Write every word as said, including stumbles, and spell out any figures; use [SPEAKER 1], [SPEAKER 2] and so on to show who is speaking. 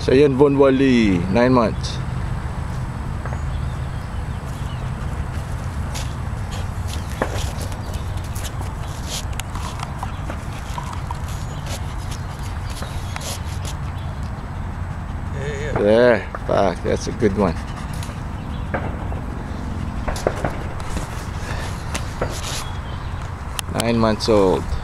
[SPEAKER 1] Cheyenne Von Wally, nine months. There, back. That's a good one. Nine months old.